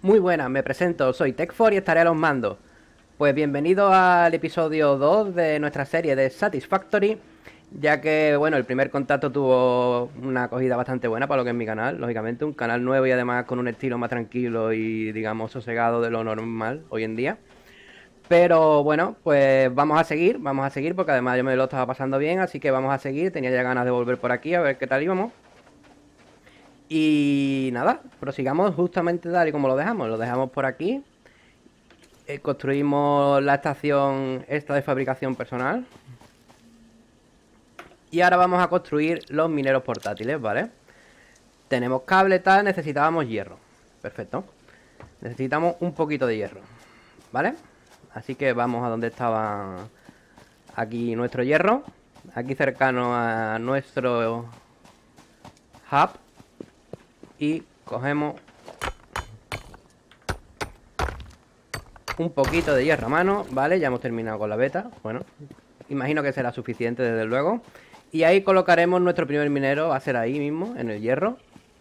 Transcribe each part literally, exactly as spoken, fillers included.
Muy buenas, me presento, soy Techfor y estaré a los mandos. Pues bienvenido al episodio dos de nuestra serie de Satisfactory, ya que, bueno, el primer contacto tuvo una acogida bastante buena para lo que es mi canal, lógicamente, un canal nuevo y además con un estilo más tranquilo y, digamos, sosegado de lo normal hoy en día. Pero bueno, pues vamos a seguir, vamos a seguir, porque además yo me lo estaba pasando bien, así que vamos a seguir, tenía ya ganas de volver por aquí a ver qué tal íbamos. Y nada, prosigamos justamente tal y como lo dejamos, lo dejamos por aquí. Eh, construimos la estación esta de fabricación personal. Y ahora vamos a construir los mineros portátiles, ¿vale? Tenemos cable, tal, necesitábamos hierro. Perfecto. Necesitamos un poquito de hierro, ¿vale? Así que vamos a donde estaba aquí nuestro hierro. Aquí cercano a nuestro hub. Y cogemos un poquito de hierro a mano, ¿vale? Ya hemos terminado con la beta. Bueno, imagino que será suficiente, desde luego. Y ahí colocaremos nuestro primer minero, va a ser ahí mismo, en el hierro.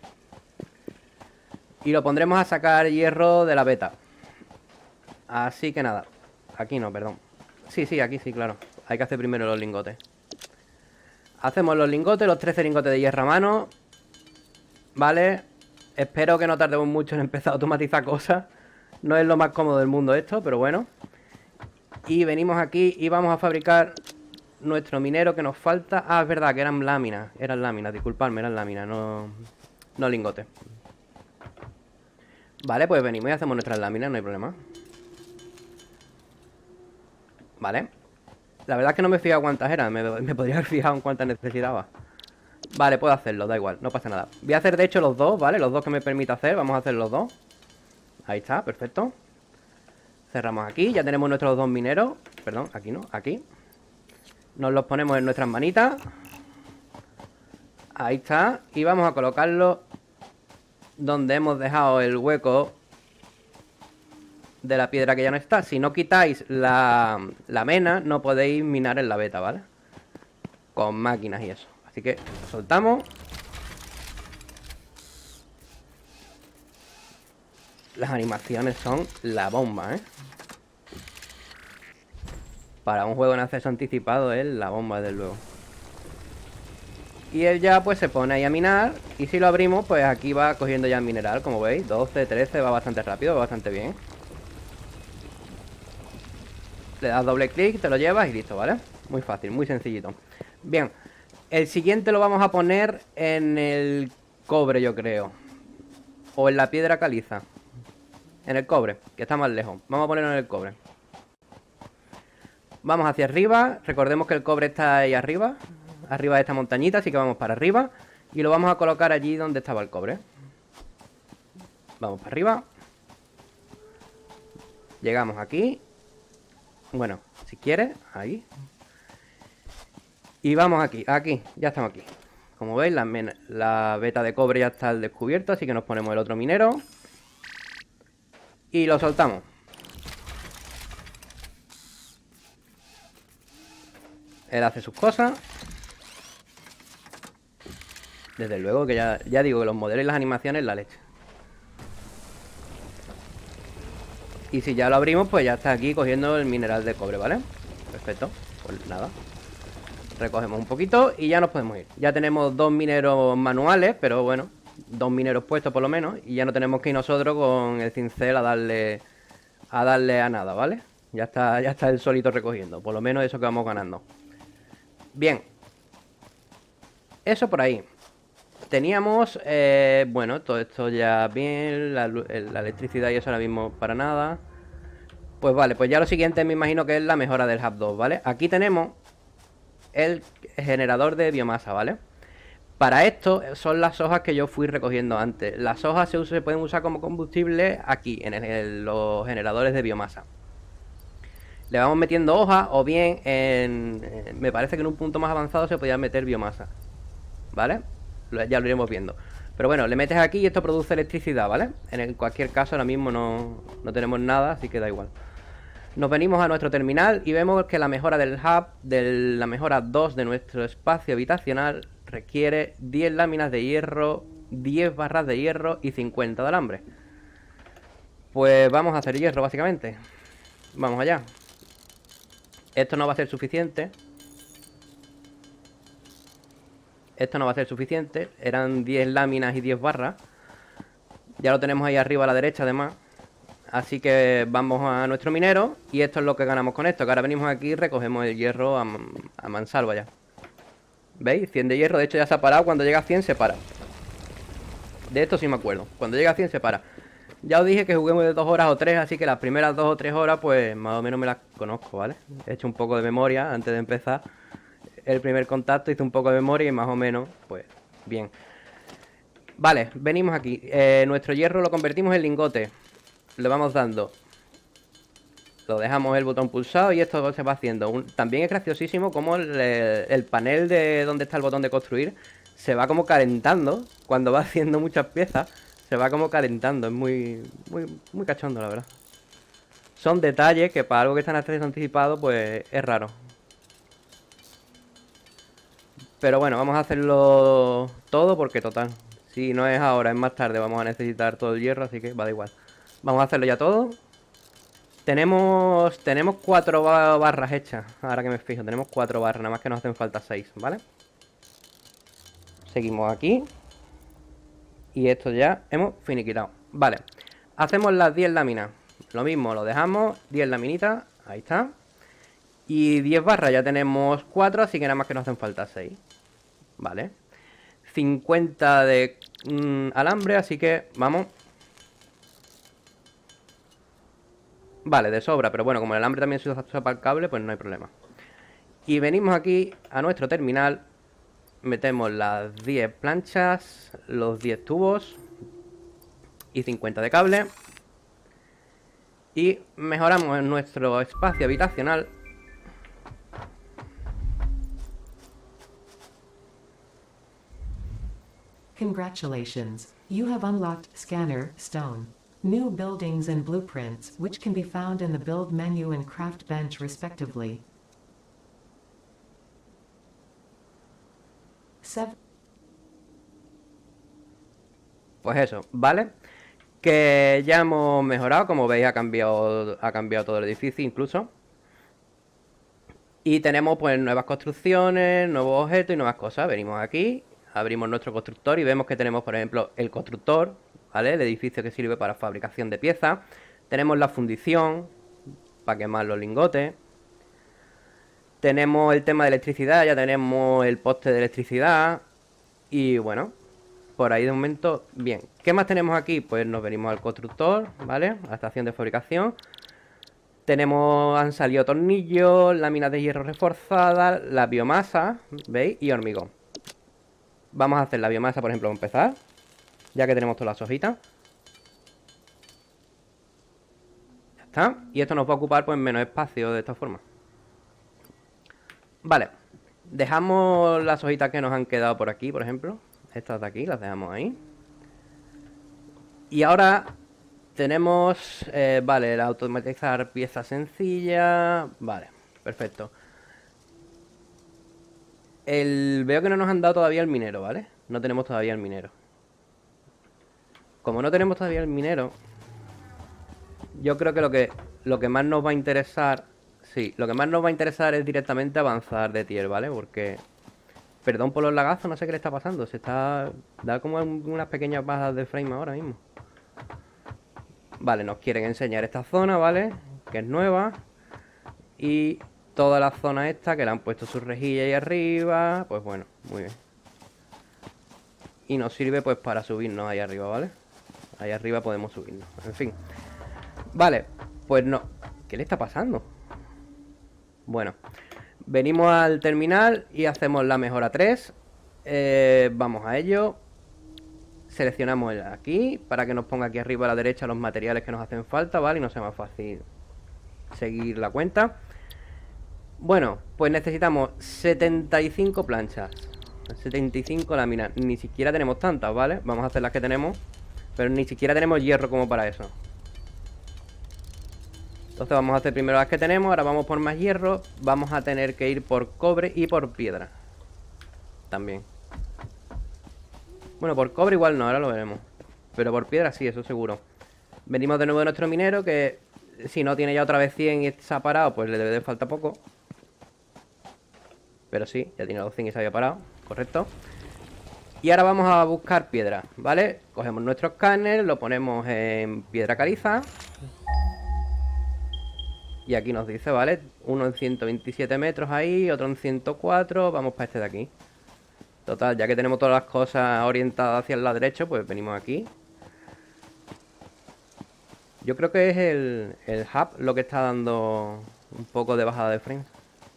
Y lo pondremos a sacar hierro de la beta. Así que nada, aquí no, perdón. Sí, sí, aquí sí, claro. Hay que hacer primero los lingotes. Hacemos los lingotes, los trece lingotes de hierro a mano. Vale. Espero que no tardemos mucho en empezar a automatizar cosas. No es lo más cómodo del mundo esto, pero bueno. Y venimos aquí y vamos a fabricar nuestro minero que nos falta. Ah, es verdad que eran láminas. Eran láminas, disculpadme, eran láminas, no, no lingotes. Vale, pues venimos y hacemos nuestras láminas, no hay problema. Vale. La verdad es que no me he fijado cuántas eran. Me, me podría haber fijado en cuántas necesitaba. Vale, puedo hacerlo, da igual, no pasa nada. Voy a hacer de hecho los dos, ¿vale? Los dos que me permite hacer, vamos a hacer los dos. Ahí está, perfecto. Cerramos aquí, ya tenemos nuestros dos mineros. Perdón, aquí no, aquí. Nos los ponemos en nuestras manitas. Ahí está. Y vamos a colocarlo donde hemos dejado el hueco de la piedra que ya no está. Si no quitáis la, la mena, no podéis minar en la beta, ¿vale? Con máquinas y eso. Así que soltamos. Las animaciones son la bomba, ¿eh? Para un juego en acceso anticipado es la bomba, desde luego. Y él ya pues se pone ahí a minar. Y si lo abrimos, pues aquí va cogiendo ya el mineral, como veis. doce, trece, va bastante rápido, va bastante bien. Le das doble clic, te lo llevas y listo, ¿vale? Muy fácil, muy sencillito. Bien, el siguiente lo vamos a poner en el cobre, yo creo. O en la piedra caliza. En el cobre, que está más lejos. Vamos a ponerlo en el cobre. Vamos hacia arriba. Recordemos que el cobre está ahí arriba. Arriba de esta montañita, así que vamos para arriba. Y lo vamos a colocar allí donde estaba el cobre. Vamos para arriba. Llegamos aquí. Bueno, si quieres, ahí. Y vamos aquí, aquí, ya estamos aquí. Como veis, la, la beta de cobre ya está al descubierto, así que nos ponemos el otro minero. Y lo soltamos. Él hace sus cosas. Desde luego que ya, ya digo que los modelos y las animaciones, la leche. Y si ya lo abrimos, pues ya está aquí cogiendo el mineral de cobre, ¿vale? Perfecto, pues nada. Recogemos un poquito y ya nos podemos ir. Ya tenemos dos mineros manuales, pero bueno, dos mineros puestos por lo menos. Y ya no tenemos que ir nosotros con el cincel a darle a darle a nada, ¿vale? Ya está, ya está el solito recogiendo. Por lo menos eso que vamos ganando. Bien. Eso por ahí. Teníamos, eh, bueno, todo esto ya bien. La, la electricidad y eso ahora mismo para nada. Pues vale, pues ya lo siguiente me imagino que es la mejora del hub dos, ¿vale? Aquí tenemos el generador de biomasa, ¿vale? Para esto son las hojas que yo fui recogiendo antes. Las hojas se, se pueden usar como combustible aquí, en, el, en los generadores de biomasa. Le vamos metiendo hojas o bien en... Eh, me parece que en un punto más avanzado se podía meter biomasa, ¿vale? Ya lo iremos viendo. Pero bueno, le metes aquí y esto produce electricidad, ¿vale? En el, cualquier caso ahora mismo no, no tenemos nada, así que da igual. Nos venimos a nuestro terminal y vemos que la mejora del hub, de la mejora dos de nuestro espacio habitacional, requiere diez láminas de hierro, diez barras de hierro y cincuenta de alambre. Pues vamos a hacer hierro, básicamente. Vamos allá. Esto no va a ser suficiente. Esto no va a ser suficiente. Eran diez láminas y diez barras. Ya lo tenemos ahí arriba a la derecha, además. Así que vamos a nuestro minero. Y esto es lo que ganamos con esto. Que ahora venimos aquí y recogemos el hierro a, a mansalva ya. ¿Veis? cien de hierro. De hecho ya se ha parado. Cuando llega a cien se para. De esto sí me acuerdo. Cuando llega a cien se para. Ya os dije que juguemos de dos horas o tres. Así que las primeras dos o tres horas pues más o menos me las conozco, ¿vale? He hecho un poco de memoria antes de empezar el primer contacto. Hice un poco de memoria y más o menos pues bien. Vale, venimos aquí. eh, Nuestro hierro lo convertimos en lingote. Le vamos dando. Lo dejamos el botón pulsado y esto se va haciendo. Un... También es graciosísimo como el, el panel de donde está el botón de construir se va como calentando cuando va haciendo muchas piezas. Se va como calentando. Es muy, muy, muy cachondo, la verdad. Son detalles que para algo que está en acceso anticipado pues es raro. Pero bueno, vamos a hacerlo todo porque total, si no es ahora, es más tarde, vamos a necesitar todo el hierro, así que va da igual. Vamos a hacerlo ya todo. Tenemos tenemos cuatro barras hechas, ahora que me fijo, tenemos cuatro barras, nada más que nos hacen falta seis, ¿vale? Seguimos aquí. Y esto ya hemos finiquitado. Vale, hacemos las diez láminas. Lo mismo, lo dejamos, diez laminitas, ahí está. Y diez barras, ya tenemos cuatro, así que nada más que nos hacen falta seis. Vale. cincuenta de mmm, alambre, así que vamos. Vale, de sobra, pero bueno, como el alambre también se usa para el cable, pues no hay problema. Y venimos aquí a nuestro terminal. Metemos las diez planchas, los diez tubos y cincuenta de cable. Y mejoramos en nuestro espacio habitacional. Congratulations, you have unlocked Scanner Stone. New buildings and blueprints, which can be found in the build menu and craft bench respectively. Seven. Pues eso, ¿vale? Que ya hemos mejorado, como veis ha cambiado, ha cambiado todo el edificio incluso. Y tenemos pues nuevas construcciones, nuevos objetos y nuevas cosas. Venimos aquí, abrimos nuestro constructor y vemos que tenemos, por ejemplo, el constructor, ¿vale? El edificio que sirve para fabricación de piezas. Tenemos la fundición para quemar los lingotes. Tenemos el tema de electricidad, ya tenemos el poste de electricidad. Y bueno, por ahí de momento, bien. ¿Qué más tenemos aquí? Pues nos venimos al constructor, ¿vale? A la estación de fabricación. Tenemos, han salido tornillos, láminas de hierro reforzadas, la biomasa, ¿veis? Y hormigón. Vamos a hacer la biomasa, por ejemplo, para empezar. Ya que tenemos todas las hojitas. Ya está. Y esto nos va a ocupar pues menos espacio de esta forma. Vale. Dejamos las hojitas que nos han quedado por aquí, por ejemplo. Estas de aquí, las dejamos ahí. Y ahora tenemos, eh, vale, el automatizar piezas sencillas. Vale, perfecto. El, veo que no nos han dado todavía el minero, ¿vale? No tenemos todavía el minero. Como no tenemos todavía el minero, yo creo que lo que lo que más nos va a interesar, sí, lo que más nos va a interesar es directamente avanzar de tier, ¿vale? Porque, perdón por los lagazos, no sé qué le está pasando. Se está, da como unas pequeñas bajas de frame ahora mismo. Vale, nos quieren enseñar esta zona, ¿vale? Que es nueva. Y toda la zona esta, que le han puesto su rejilla ahí arriba. Pues bueno, muy bien. Y nos sirve pues para subirnos ahí arriba, ¿vale? Ahí arriba podemos subirnos, en fin. Vale, pues no. ¿Qué le está pasando? Bueno, venimos al terminal y hacemos la mejora tres. eh, Vamos a ello. Seleccionamos aquí para que nos ponga aquí arriba a la derecha los materiales que nos hacen falta, ¿vale? Y no sea más fácil seguir la cuenta. Bueno, pues necesitamos setenta y cinco planchas, setenta y cinco láminas. Ni siquiera tenemos tantas, ¿vale? Vamos a hacer las que tenemos, pero ni siquiera tenemos hierro como para eso. Entonces vamos a hacer primero las que tenemos. Ahora vamos por más hierro. Vamos a tener que ir por cobre y por piedra también. Bueno, por cobre igual no, ahora lo veremos. Pero por piedra sí, eso seguro. Venimos de nuevo de nuestro minero, que si no tiene ya otra vez cien y se ha parado, pues le debe de falta poco. Pero sí, ya tiene los cien y se había parado, correcto. Y ahora vamos a buscar piedra, ¿vale? Cogemos nuestro escáner, lo ponemos en piedra caliza. Y aquí nos dice, ¿vale? Uno en ciento veintisiete metros ahí, otro en ciento cuatro. Vamos para este de aquí. Total, ya que tenemos todas las cosas orientadas hacia el lado derecho, pues venimos aquí. Yo creo que es el, el hub lo que está dando un poco de bajada de frames.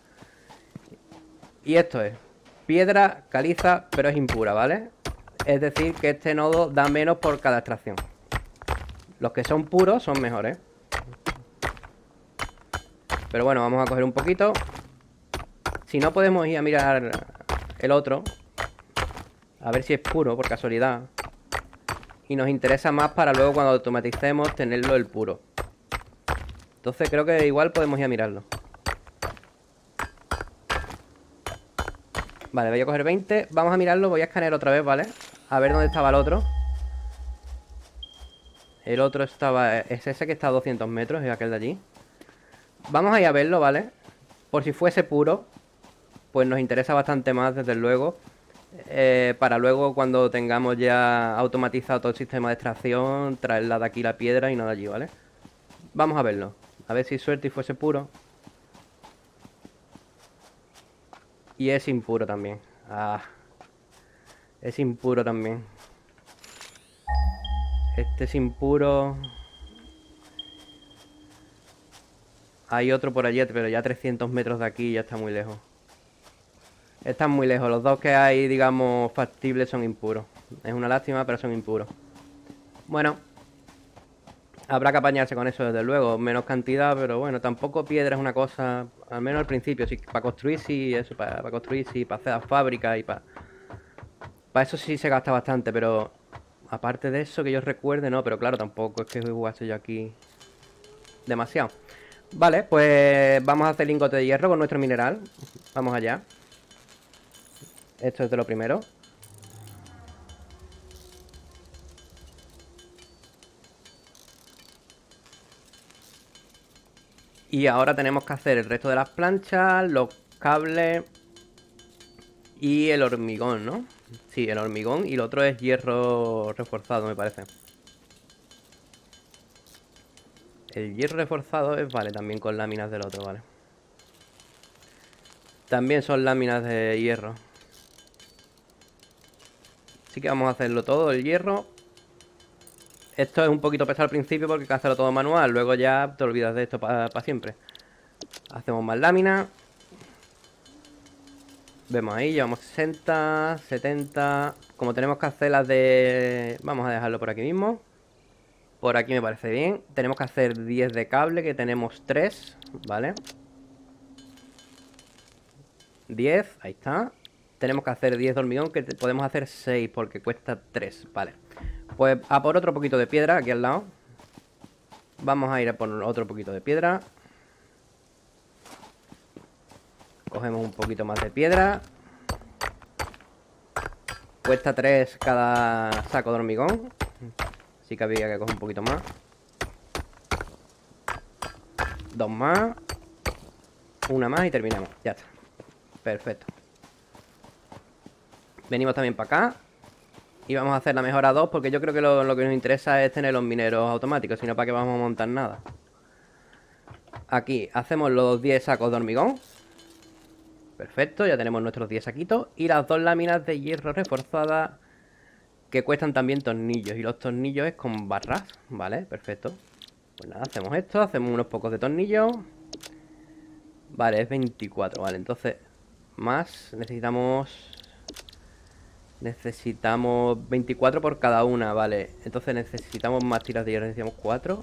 Y esto es piedra caliza, pero es impura, ¿vale? Es decir, que este nodo da menos por cada extracción. Los que son puros son mejores. Pero bueno, vamos a coger un poquito. Si no, podemos ir a mirar el otro, a ver si es puro, por casualidad. Y nos interesa más para luego cuando automaticemos tenerlo el puro. Entonces creo que igual podemos ir a mirarlo. Vale, voy a coger veinte. Vamos a mirarlo, voy a escanear otra vez, ¿vale? A ver dónde estaba el otro. El otro estaba... Es ese que está a doscientos metros, es aquel de allí. Vamos a ir a verlo, ¿vale? Por si fuese puro, pues nos interesa bastante más, desde luego. Eh, para luego, cuando tengamos ya automatizado todo el sistema de extracción, traerla de aquí la piedra y no de allí, ¿vale? Vamos a verlo. A ver si suerte y fuese puro. Y es impuro también. Ah, es impuro también. Este es impuro. Hay otro por allí, pero ya trescientos metros de aquí ya está muy lejos. Están muy lejos. Los dos que hay, digamos, factibles son impuros. Es una lástima, pero son impuros. Bueno, habrá que apañarse con eso, desde luego. Menos cantidad, pero bueno, tampoco piedra es una cosa... Al menos al principio, sí, para construir sí, eso, para, para construir sí, para hacer las fábricas y para... Para eso sí se gasta bastante, pero... Aparte de eso, que yo recuerde, no, pero claro, tampoco es que jugaste yo aquí demasiado. Vale, pues vamos a hacer lingote de hierro con nuestro mineral. Vamos allá. Esto es de lo primero. Y ahora tenemos que hacer el resto de las planchas, los cables y el hormigón, ¿no? Sí, el hormigón y el otro es hierro reforzado, me parece. El hierro reforzado es, vale, también con láminas del otro, vale. También son láminas de hierro. Así que vamos a hacerlo todo, el hierro. Esto es un poquito pesado al principio porque hay que hacerlo todo manual. Luego ya te olvidas de esto para pa siempre. Hacemos más láminas. Vemos ahí, llevamos sesenta, setenta. Como tenemos que hacer las de... Vamos a dejarlo por aquí mismo. Por aquí me parece bien. Tenemos que hacer diez de cable, que tenemos tres, ¿vale? diez, ahí está. Tenemos que hacer diez de hormigón, que podemos hacer seis porque cuesta tres, vale. Pues a por otro poquito de piedra aquí al lado. Vamos a ir a por otro poquito de piedra. Cogemos un poquito más de piedra. Cuesta tres cada saco de hormigón. Así que había que coger un poquito más. Dos más. Una más y terminamos. Ya está. Perfecto. Venimos también para acá. Y vamos a hacer la mejora dos, porque yo creo que lo, lo que nos interesa es tener los mineros automáticos. Si no, ¿para qué vamos a montar nada? Aquí hacemos los diez sacos de hormigón. Perfecto, ya tenemos nuestros diez saquitos. Y las dos láminas de hierro reforzada, que cuestan también tornillos. Y los tornillos es con barras, ¿vale? Perfecto. Pues nada, hacemos esto, hacemos unos pocos de tornillos. Vale, es veinticuatro, vale, entonces más, necesitamos... Necesitamos veinticuatro por cada una, vale. Entonces necesitamos más tiras de hierro, necesitamos cuatro,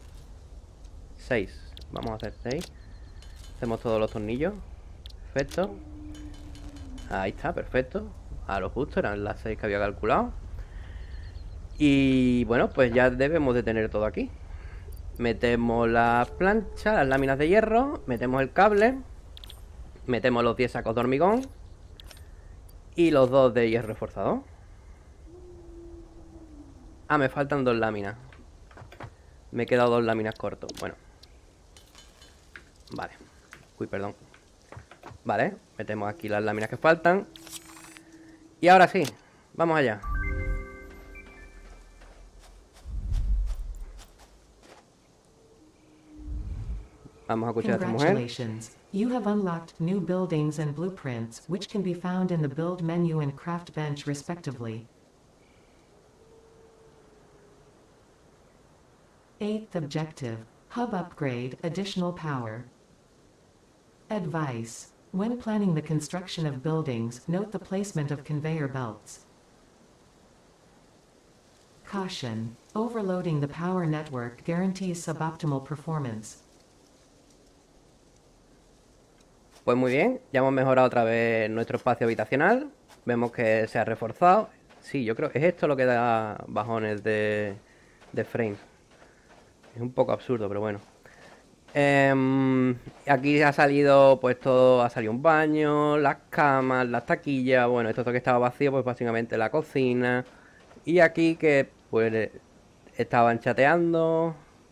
seis, vamos a hacer seis. Hacemos todos los tornillos. Perfecto. Ahí está, perfecto. A lo justo, eran las seis que había calculado. Y bueno, pues ya debemos de tener todo aquí. Metemos las planchas, las láminas de hierro. Metemos el cable. Metemos los diez sacos de hormigón. Y los dos de hierro reforzado. Ah, me faltan dos láminas. Me he quedado dos láminas cortos. Bueno. Vale. Uy, perdón. Vale, metemos aquí las láminas que faltan. Y ahora sí, vamos allá. Vamos a escuchar a esta mujer. Congratulations. You have unlocked new buildings and blueprints, which can be found in the build menu and craft bench respectively. Eighth objective. Hub upgrade, additional power. Advice. When planning the construction of buildings, note the placement of conveyor belts. Caution. Overloading the power network guarantees suboptimal performance. Pues muy bien, ya hemos mejorado otra vez nuestro espacio habitacional. Vemos que se ha reforzado. Sí, yo creo que es esto lo que da bajones de, de frames. Es un poco absurdo, pero bueno. Eh, aquí ha salido, pues todo, ha salido un baño, las camas, las taquillas. Bueno, esto que estaba vacío, pues básicamente la cocina. Y aquí que, pues, estaban chateando.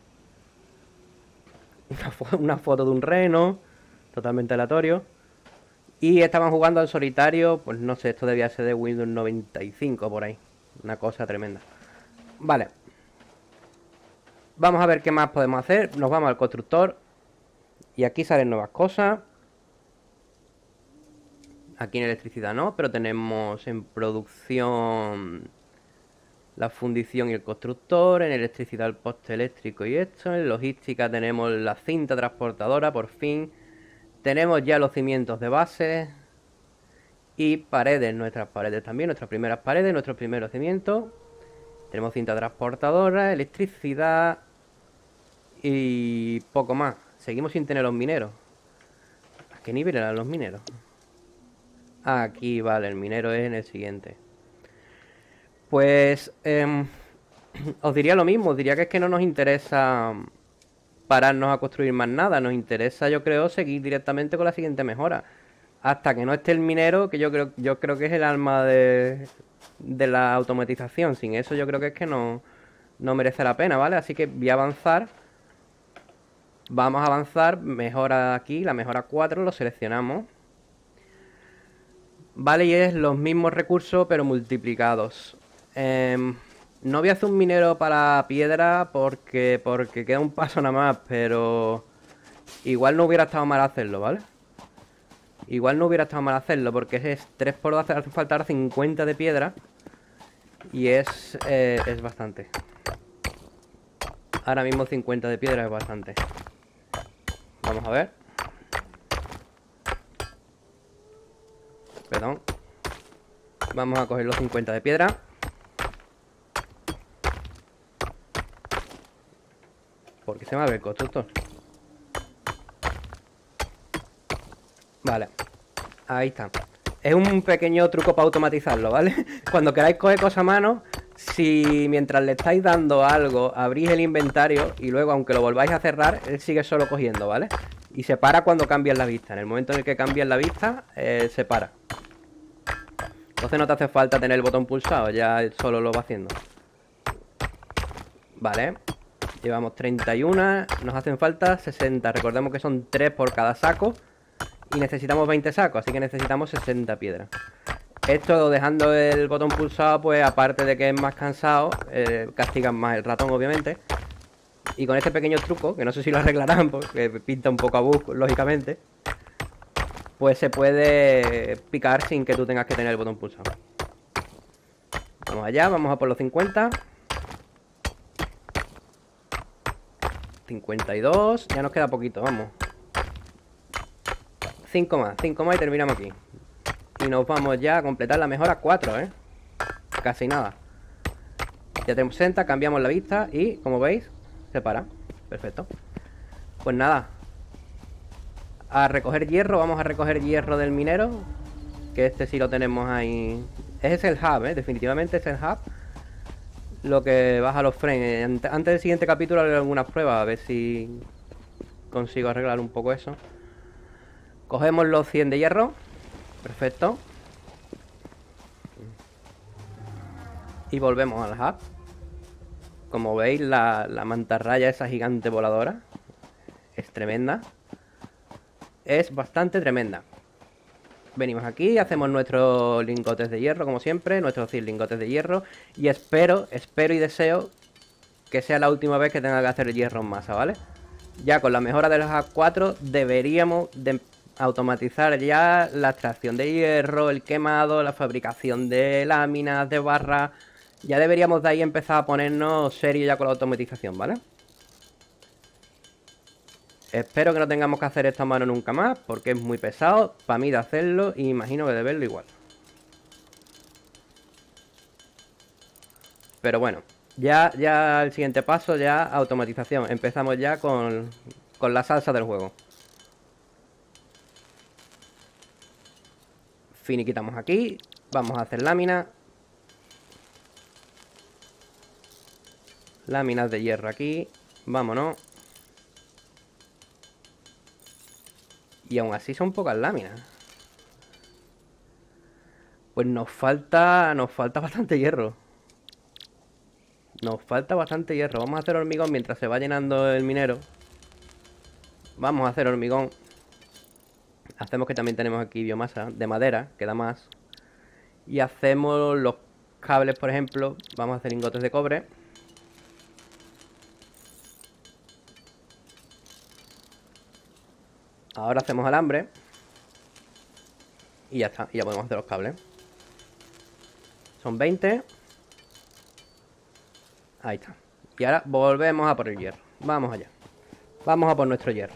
Una, fo una foto de un reno. Totalmente aleatorio. Y estaban jugando al solitario. Pues no sé, esto debía ser de Windows noventa y cinco por ahí. Una cosa tremenda. Vale. Vamos a ver qué más podemos hacer. Nos vamos al constructor. Y aquí salen nuevas cosas. Aquí en electricidad no, pero tenemos en producción la fundición y el constructor. En electricidad el poste eléctrico y esto. En logística tenemos la cinta transportadora, por fin. Tenemos ya los cimientos de base. Y paredes, nuestras paredes también, nuestras primeras paredes, nuestros primeros cimientos. Tenemos cinta transportadora, electricidad y poco más. Seguimos sin tener los mineros. ¿A qué nivel eran los mineros? Aquí, vale, el minero es en el siguiente. Pues eh, os diría lo mismo, os diría que es que no nos interesa pararnos a construir más nada. Nos interesa, yo creo, seguir directamente con la siguiente mejora. Hasta que no esté el minero, que yo creo, yo creo que es el alma de, de la automatización. Sin eso yo creo que es que no, no merece la pena, ¿vale? Así que voy a avanzar. Vamos a avanzar, mejora aquí, la mejora cuatro, lo seleccionamos. Vale, y es los mismos recursos pero multiplicados. Eh, no voy a hacer un minero para piedra porque, porque queda un paso nada más, pero igual no hubiera estado mal hacerlo, ¿vale? Igual no hubiera estado mal hacerlo porque es tres por dos, hace falta cincuenta de piedra. Y es, eh, es bastante. Ahora mismo cincuenta de piedra es bastante. Vamos a ver. Perdón. Vamos a coger los cincuenta de piedra. ¿Por qué se me abre el constructor? Vale. Ahí está. Es un pequeño truco para automatizarlo, ¿vale? Cuando queráis coger cosas a mano, si mientras le estáis dando algo, abrís el inventario y luego, aunque lo volváis a cerrar, él sigue solo cogiendo, ¿vale? Y se para cuando cambias la vista. En el momento en el que cambias la vista, eh, se para. Entonces no te hace falta tener el botón pulsado, ya él solo lo va haciendo. Vale. Llevamos treinta y uno, nos hacen falta sesenta. Recordemos que son tres por cada saco. Y necesitamos veinte sacos, así que necesitamos sesenta piedras. Esto dejando el botón pulsado, pues aparte de que es más cansado, eh, castigan más el ratón, obviamente. Y con este pequeño truco, que no sé si lo arreglarán porque pinta un poco a bug, lógicamente, pues se puede picar sin que tú tengas que tener el botón pulsado. Vamos allá, vamos a por los cincuenta. cincuenta y dos, ya nos queda poquito, vamos. cinco más, cinco más y terminamos aquí. Y nos vamos ya a completar la mejora cuatro, ¿eh? Casi nada. Ya tenemos sesenta, cambiamos la vista y, como veis, se para. Perfecto. Pues nada. A recoger hierro, vamos a recoger hierro del minero. Que este sí lo tenemos ahí. Ese es el hub, ¿eh? Definitivamente es el hub. Lo que baja los frames. Antes del siguiente capítulo haré algunas pruebas, a ver si consigo arreglar un poco eso. Cogemos los cien de hierro. Perfecto. Y volvemos al hub. Como veis, la, la mantarraya, esa gigante voladora, es tremenda. Es bastante tremenda. Venimos aquí, hacemos nuestros lingotes de hierro, como siempre, nuestros cien lingotes de hierro. Y espero, espero y deseo que sea la última vez que tenga que hacer hierro en masa, ¿vale? Ya con la mejora de los A cuatro deberíamos de automatizar ya la extracción de hierro, el quemado, la fabricación de láminas, de barras. Ya deberíamos de ahí empezar a ponernos serio ya con la automatización, ¿vale? Espero que no tengamos que hacer esto a mano nunca más, porque es muy pesado para mí de hacerlo y imagino que de verlo igual. Pero bueno, ya, ya el siguiente paso, ya automatización. Empezamos ya con, con la salsa del juego. Finiquitamos aquí, vamos a hacer láminas. Láminas de hierro aquí, vámonos. Y aún así son pocas láminas. Pues nos falta, nos falta bastante hierro. Nos falta bastante hierro. Vamos a hacer hormigón mientras se va llenando el minero. Vamos a hacer hormigón. Hacemos que también tenemos aquí biomasa de madera, que da más. Y hacemos los cables, por ejemplo. Vamos a hacer lingotes de cobre. Ahora hacemos alambre. Y ya está, y ya podemos hacer los cables. Son veinte. Ahí está. Y ahora volvemos a por el hierro. Vamos allá. Vamos a por nuestro hierro.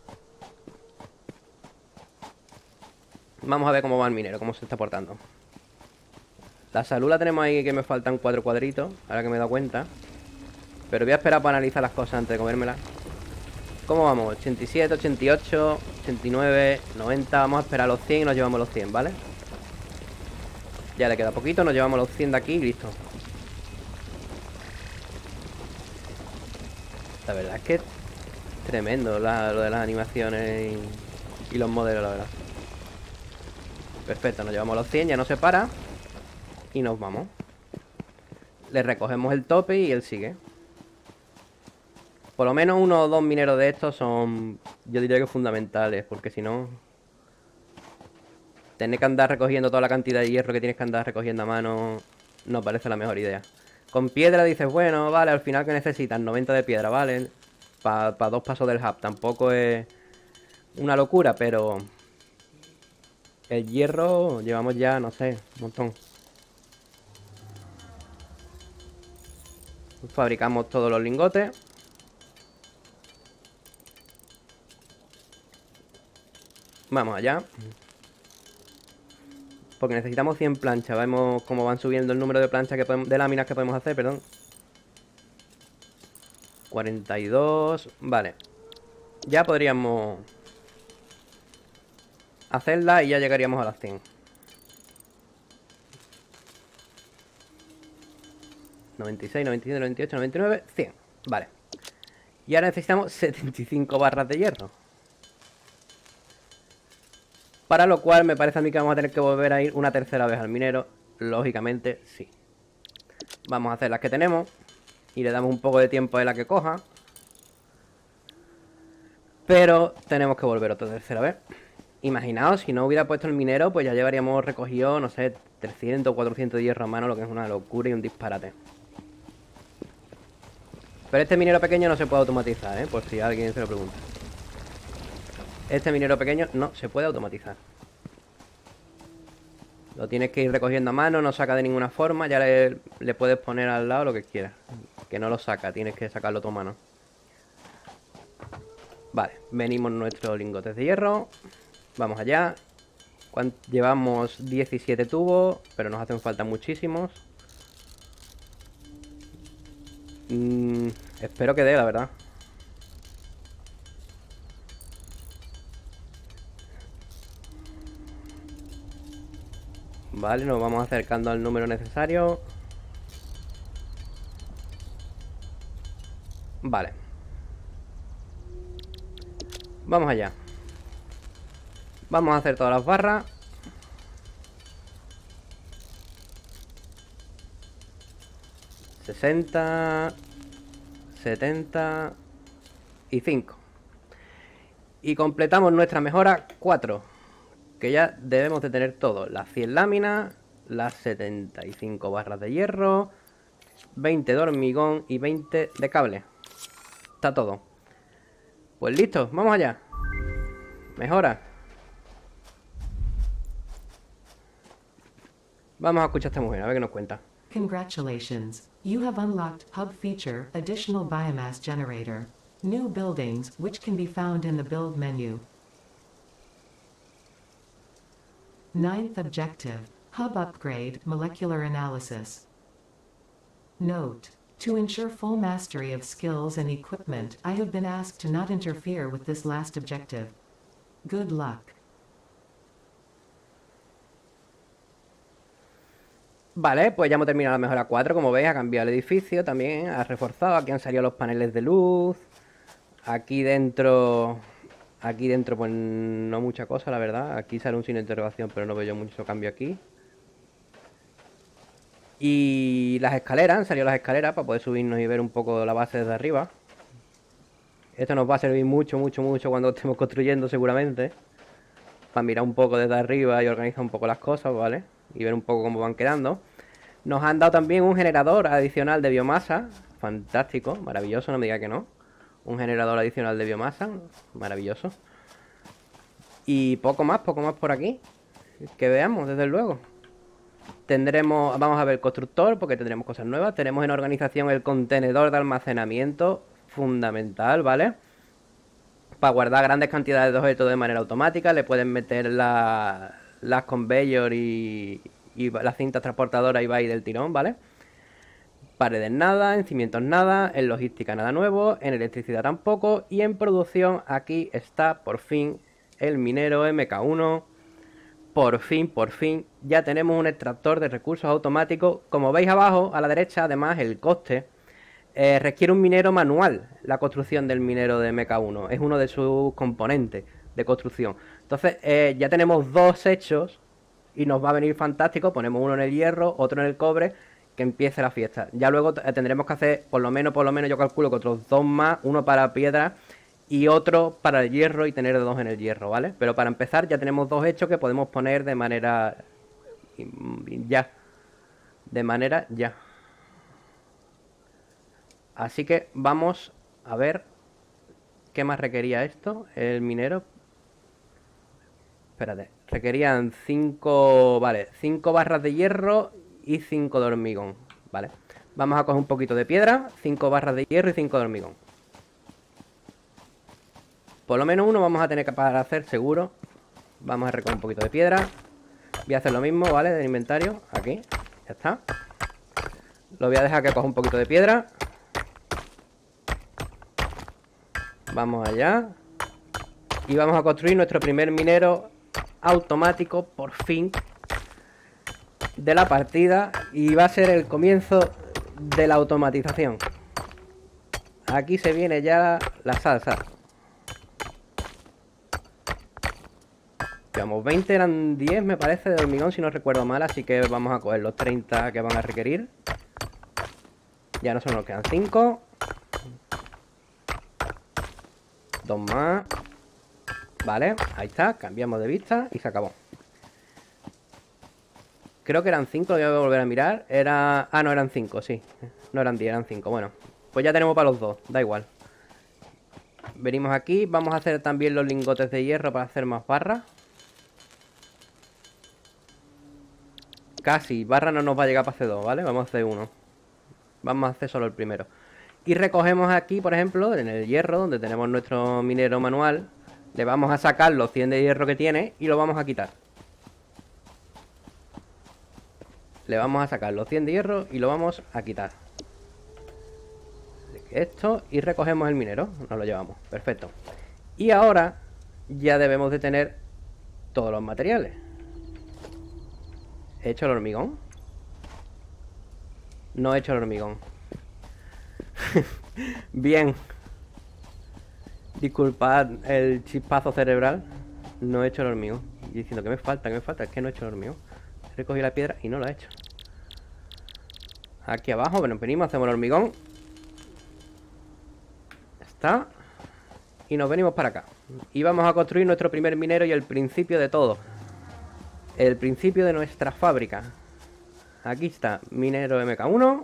Vamos a ver cómo va el minero, cómo se está portando. La salud la tenemos ahí, que me faltan cuatro cuadritos, ahora que me he dado cuenta. Pero voy a esperar para analizar las cosas antes de comérmelas. ¿Cómo vamos? ochenta y siete, ochenta y ocho, ochenta y nueve, noventa. Vamos a esperar los cien y nos llevamos los cien, ¿vale? Ya le queda poquito, nos llevamos los cien de aquí y listo. La verdad es que es tremendo la, lo de las animaciones y, y los modelos, la verdad. Perfecto, nos llevamos los cien, ya no se para. Y nos vamos. Le recogemos el tope y él sigue. Por lo menos uno o dos mineros de estos son, yo diría que fundamentales, porque si no, tener que andar recogiendo toda la cantidad de hierro que tienes que andar recogiendo a mano no parece la mejor idea. Con piedra dices, bueno, vale, al final que necesitas noventa de piedra, vale, para pa dos pasos del hub. Tampoco es una locura, pero el hierro llevamos ya, no sé, un montón. Fabricamos todos los lingotes. Vamos allá. Porque necesitamos cien planchas. Vemos cómo van subiendo el número de planchas que podemos, de láminas que podemos hacer, perdón. cuarenta y dos. Vale. Ya podríamos hacerla y ya llegaríamos a las cien. noventa y seis, noventa y siete, noventa y ocho, noventa y nueve, cien. Vale. Y ahora necesitamos setenta y cinco barras de hierro. Para lo cual me parece a mí que vamos a tener que volver a ir una tercera vez al minero. Lógicamente, sí. Vamos a hacer las que tenemos. Y le damos un poco de tiempo a la que coja. Pero tenemos que volver otra tercera vez. Imaginaos, si no hubiera puesto el minero, pues ya llevaríamos recogido, no sé, trescientos, cuatrocientos de hierro a mano, lo que es una locura y un disparate. Pero este minero pequeño no se puede automatizar, ¿eh? Por si alguien se lo pregunta. Este minero pequeño no se puede automatizar. Lo tienes que ir recogiendo a mano, no saca de ninguna forma. Ya le, le puedes poner al lado lo que quieras. Que no lo saca, tienes que sacarlo a mano. Vale, venimos nuestros lingotes de hierro. Vamos allá. Llevamos diecisiete tubos, pero nos hacen falta muchísimos. Mm, espero que dé, la verdad. Vale, nos vamos acercando al número necesario. Vale. Vamos allá. Vamos a hacer todas las barras. sesenta. setenta y cinco. Y completamos nuestra mejora cuatro, que ya debemos de tener todo. Las cien láminas, las setenta y cinco barras de hierro, veinte de hormigón y veinte de cable. Está todo. Pues listo, vamos allá. Mejora. Vamos a escuchar a esta mujer, a ver qué nos cuenta. Congratulations. You have unlocked Hub Feature Additional Biomass Generator. New buildings, which can be found in the build menu. Ninth objective. Hub Upgrade Molecular Analysis. Note: to ensure full mastery of skills and equipment, I have been asked to not interfere with this last objective. Good luck. Vale, pues ya hemos terminado la mejora cuatro. Como veis, ha cambiado el edificio también, ha reforzado. Aquí han salido los paneles de luz. Aquí dentro... Aquí dentro pues no mucha cosa, la verdad. Aquí sale un signo de interrogación, pero no veo yo mucho cambio aquí. Y las escaleras, han salido las escaleras para poder subirnos y ver un poco la base desde arriba. Esto nos va a servir mucho, mucho, mucho cuando estemos construyendo seguramente. Para mirar un poco desde arriba y organizar un poco las cosas, ¿vale? Y ver un poco cómo van quedando. Nos han dado también un generador adicional de biomasa. Fantástico, maravilloso, no me diga que no. Un generador adicional de biomasa, maravilloso. Y poco más, poco más por aquí. Que veamos, desde luego. Tendremos, vamos a ver el constructor, porque tendremos cosas nuevas. Tenemos en organización el contenedor de almacenamiento, fundamental, ¿vale? Para guardar grandes cantidades de objetos de manera automática. Le pueden meter la, las conveyor y, y las cintas transportadoras y va ahí del tirón, ¿vale? Paredes nada, en cimientos nada, en logística nada nuevo, en electricidad tampoco. Y en producción aquí está por fin el minero M K uno. Por fin, por fin, ya tenemos un extractor de recursos automáticos. Como veis abajo, a la derecha, además, el coste eh, requiere un minero manual. La construcción del minero de M K uno es uno de sus componentes de construcción. Entonces, eh, ya tenemos dos hechos y nos va a venir fantástico. Ponemos uno en el hierro, otro en el cobre, que empiece la fiesta. Ya luego tendremos que hacer, por lo menos, por lo menos yo calculo que otros dos más, uno para piedra y otro para el hierro, y tener dos en el hierro, ¿vale? Pero para empezar ya tenemos dos hechos que podemos poner de manera ya. De manera ya. Así que vamos a ver qué más requería esto. El minero. Espérate. Requerían cinco, vale, cinco barras de hierro y cinco de hormigón, ¿vale? Vamos a coger un poquito de piedra, cinco barras de hierro y cinco de hormigón. Por lo menos uno vamos a tener que para hacer seguro. Vamos a recoger un poquito de piedra. Voy a hacer lo mismo, ¿vale? Del inventario, aquí, ya está. Lo voy a dejar que coja un poquito de piedra. Vamos allá. Y vamos a construir nuestro primer minero automático, por fin, de la partida. Y va a ser el comienzo de la automatización. Aquí se viene ya la salsa. Llevamos veinte, eran diez me parece de hormigón si no recuerdo mal. Así que vamos a coger los treinta que van a requerir. Ya no solo nos quedan cinco. Dos más. Vale, ahí está, cambiamos de vista y se acabó. Creo que eran cinco, lo voy a volver a mirar. Era... Ah, no, eran cinco, sí. No eran diez, eran cinco, bueno. Pues ya tenemos para los dos, da igual. Venimos aquí, vamos a hacer también los lingotes de hierro para hacer más barras. Casi, barra no nos va a llegar para hacer dos, ¿vale? Vamos a hacer uno. Vamos a hacer solo el primero. Y recogemos aquí, por ejemplo, en el hierro, donde tenemos nuestro minero manual. Le vamos a sacar los cien de hierro que tiene y lo vamos a quitar. Le vamos a sacar los cien de hierro y lo vamos a quitar. Esto, y recogemos el minero. Nos lo llevamos, perfecto. Y ahora ya debemos de tener todos los materiales. ¿He hecho el hormigón? No he hecho el hormigón. Bien. Disculpad el chispazo cerebral. No he hecho el hormigón. Y diciendo que me falta, que me falta. Es que no he hecho el hormigón. He recogido la piedra y no lo he hecho. Aquí abajo, bueno, venimos, hacemos el hormigón. está. Y nos venimos para acá. Y vamos a construir nuestro primer minero y el principio de todo. El principio de nuestra fábrica. Aquí está, minero M K uno.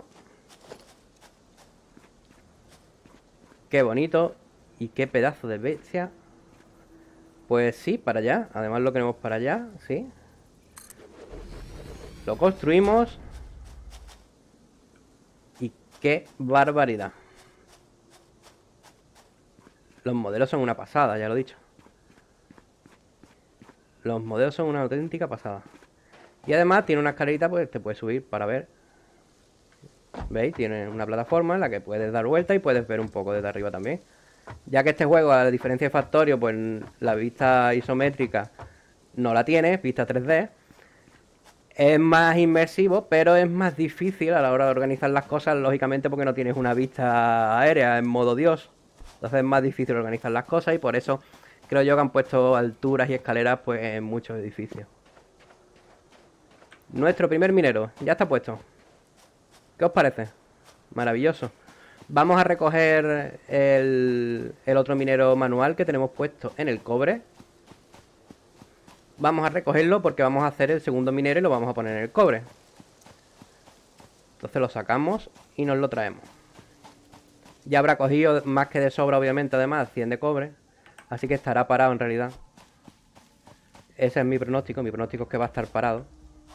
Qué bonito. Y qué pedazo de bestia. Pues sí, para allá. Además lo queremos para allá, sí. Lo construimos. Y qué barbaridad. Los modelos son una pasada, ya lo he dicho. Los modelos son una auténtica pasada. Y además tiene una escalerita, pues te puedes subir para ver. ¿Veis? Tiene una plataforma en la que puedes dar vuelta y puedes ver un poco desde arriba también. Ya que este juego, a la diferencia de Factorio, pues la vista isométrica no la tiene, vista tres D. Es más inmersivo, pero es más difícil a la hora de organizar las cosas, lógicamente porque no tienes una vista aérea en modo Dios. Entonces es más difícil organizar las cosas y por eso creo yo que han puesto alturas y escaleras pues en muchos edificios. Nuestro primer minero ya está puesto. ¿Qué os parece? Maravilloso. Vamos a recoger el, el otro minero manual que tenemos puesto en el cobre. Vamos a recogerlo porque vamos a hacer el segundo minero y lo vamos a poner en el cobre. Entonces lo sacamos y nos lo traemos. Ya habrá cogido más que de sobra, obviamente, además, cien de cobre. Así que estará parado en realidad. Ese es mi pronóstico. Mi pronóstico es que va a estar parado.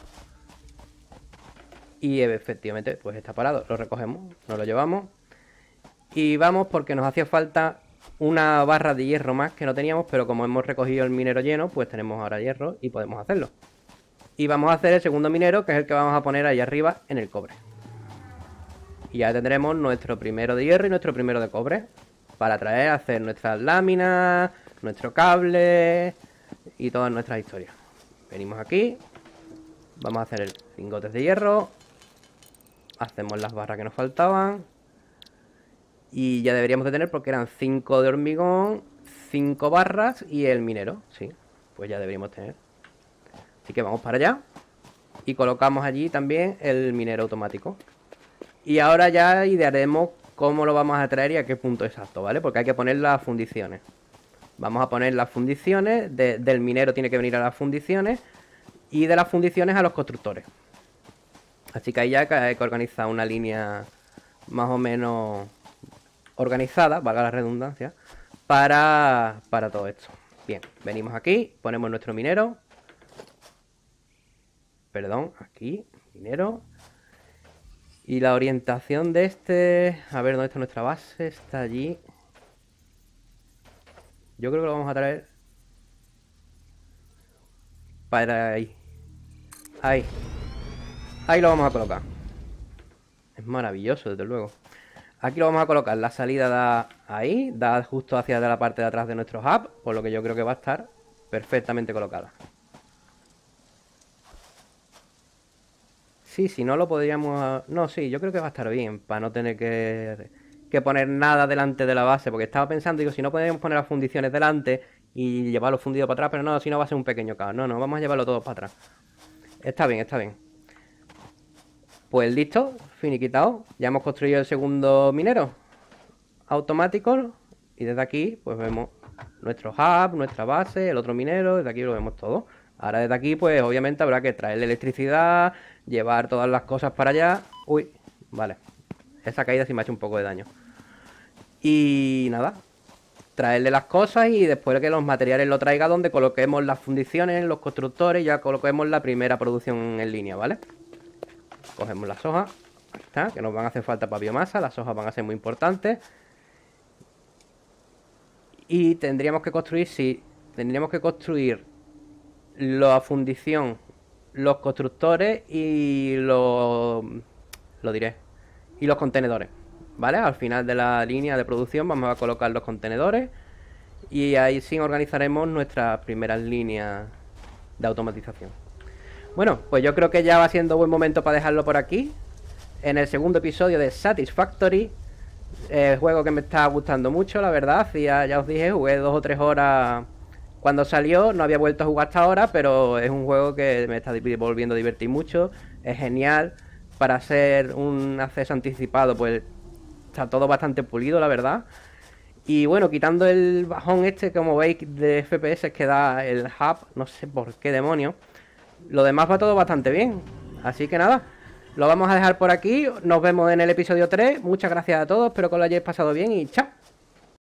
Y efectivamente, pues está parado. Lo recogemos, nos lo llevamos. Y vamos porque nos hacía falta una barra de hierro más que no teníamos. Pero como hemos recogido el minero lleno, pues tenemos ahora hierro y podemos hacerlo. Y vamos a hacer el segundo minero, que es el que vamos a poner ahí arriba en el cobre. Y ya tendremos nuestro primero de hierro y nuestro primero de cobre. Para traer a hacer nuestras láminas, nuestro cable y todas nuestras historias. Venimos aquí. Vamos a hacer el lingotes de hierro. Hacemos las barras que nos faltaban. Y ya deberíamos de tener, porque eran cinco de hormigón, cinco barras y el minero. Sí, pues ya deberíamos tener. Así que vamos para allá. Y colocamos allí también el minero automático. Y ahora ya idearemos cómo lo vamos a traer y a qué punto exacto, ¿vale? Porque hay que poner las fundiciones. Vamos a poner las fundiciones, de, del minero tiene que venir a las fundiciones y de las fundiciones a los constructores. Así que ahí ya hay que organizar una línea más o menos organizada, valga la redundancia, para, para todo esto. Bien, venimos aquí, ponemos nuestro minero. Perdón, aquí, minero. Y la orientación de este... A ver, ¿dónde está nuestra base? Está allí. Yo creo que lo vamos a traer para ahí. Ahí. Ahí lo vamos a colocar. Es maravilloso, desde luego. Aquí lo vamos a colocar. La salida da ahí. Da justo hacia la parte de atrás de nuestro hub. Por lo que yo creo que va a estar perfectamente colocada. Sí, si no lo podríamos... No, sí, yo creo que va a estar bien. Para no tener que, que poner nada delante de la base. Porque estaba pensando, digo, si no podríamos poner las fundiciones delante y llevarlo fundido para atrás. Pero no, si no va a ser un pequeño caos. No, no, vamos a llevarlo todo para atrás. Está bien, está bien. Pues listo, finiquitado. Ya hemos construido el segundo minero automático. Y desde aquí, pues vemos nuestro hub, nuestra base, el otro minero. Desde aquí lo vemos todo. Ahora desde aquí, pues obviamente habrá que traerle electricidad, llevar todas las cosas para allá. Uy, vale. Esa caída sí me ha hecho un poco de daño. Y nada, traerle las cosas y después de que los materiales lo traiga donde coloquemos las fundiciones, los constructores, ya coloquemos la primera producción en línea, ¿vale? Cogemos las hojas, ahí está, que nos van a hacer falta para biomasa, las hojas van a ser muy importantes. Y tendríamos que construir, sí, tendríamos que construir la fundición, los constructores y los... lo diré, y los contenedores, ¿vale? Al final de la línea de producción vamos a colocar los contenedores y ahí sí organizaremos nuestras primeras líneas de automatización. Bueno, pues yo creo que ya va siendo buen momento para dejarlo por aquí. En el segundo episodio de Satisfactory, el juego que me está gustando mucho, la verdad. Ya, ya os dije, jugué dos o tres horas cuando salió, no había vuelto a jugar hasta ahora, pero es un juego que me está volviendo a divertir mucho. Es genial. Para ser un acceso anticipado, pues está todo bastante pulido, la verdad. Y bueno, quitando el bajón este, como veis, de F P S que da el hub, no sé por qué demonios, lo demás va todo bastante bien. Así que nada, lo vamos a dejar por aquí. Nos vemos en el episodio tres. Muchas gracias a todos, espero que lo hayáis pasado bien y chao.